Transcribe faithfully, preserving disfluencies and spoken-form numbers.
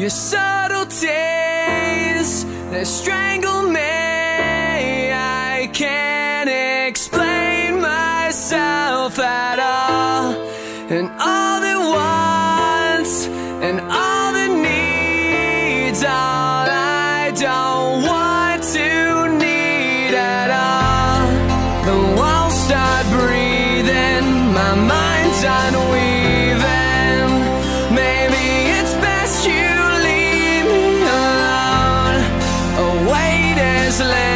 Your subtleties, they strangle me. I can't explain myself at all. And all the wants and all the needs, all I don't want to need at all. The walls start breathing, my mind's unweaving. Maybe it's best you leave me alone. A weight is laid